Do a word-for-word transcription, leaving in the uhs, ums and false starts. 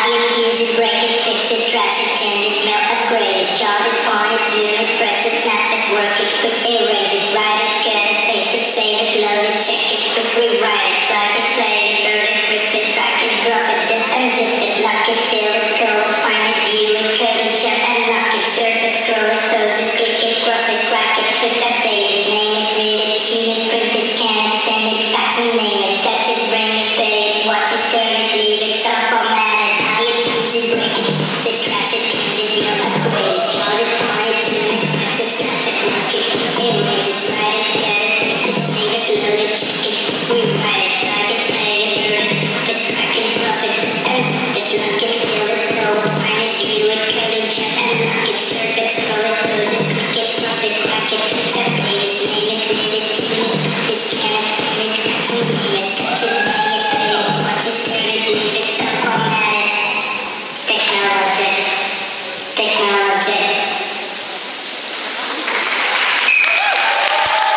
it, use it, break it, fix it, trash it, change it, melt, upgrade it, charge it, point it, zoom it, press it, snap it, work it, quick erase it, write it, cut it, paste it, save it, load it, check it, quick rewrite it, plug it, play it, burn it, rip it, pack it, drop it, zip, unzip it, lock it, fill it, curl it, find it, view it, cut it, jump, unlock it, surf it, scroll it, pose it, click it, cross it, crack it, switch, update it, name it, read it, tune it, print it, scan it, send it, fax, rename it, touch it, bring it, pay it, watch it, turn it, leave it, stop, format it, buy it, use it, break it, fix it, trash it, change it, mail, upgrade it, charge it, point it, zoom it, press it, snap it, mark it, erase it, write it, cut it, paste it, save it, load it, check it, rewrite it, plug it, play it, burn it, rip it, crack it, drop it, zip, unzip it, lock it, fill it, curl it, find it, view it, cut it, jump, unlock it, surf it, scroll it, pose it, click it, cross it, crack it, switch, update it, name it, read it, tune it, print it, scan it, send it, fax, rename it, touch it, bring it, pay it, watch it, turn it, leave it, stop, format it. Technologic. Technology.